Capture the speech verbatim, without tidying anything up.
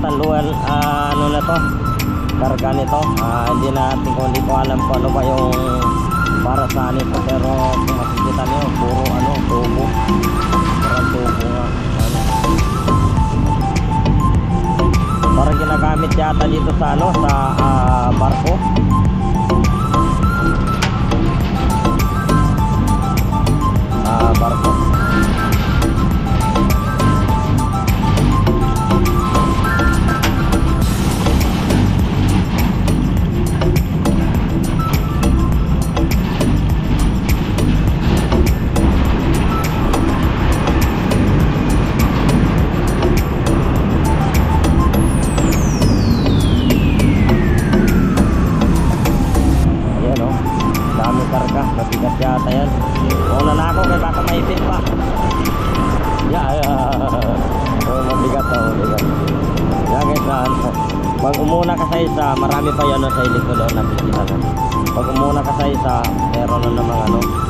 yata luwan, uh, ano na to, karga nito. Uh, hindi natin kung hindi ko alam kung ano ba yung para saan ito, pero kung makikita nyo puro ano, tubo, parang tubo nga ano. Parang ginagamit yata dito sa ano, sa uh, barko. Ah, uh, barko. Mabigat yata yan. Una na ako kaya baka maipit pa. Yeah, yeah. Oh, mabigat oh, mabigat. Yeah guys, uh, pag umuna ka sa isa, marami pa yan no, sa ilig ko doon nakikita na. Pag umuna ka sa isa, meron na namang ano,